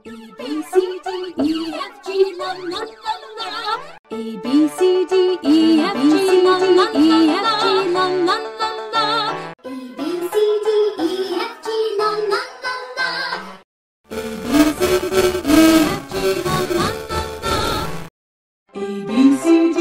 A B C D E F G la la la la. A B C D E F G la la la la la. A B C D E F G la la la la. A B C D E F G la la la la. A B C D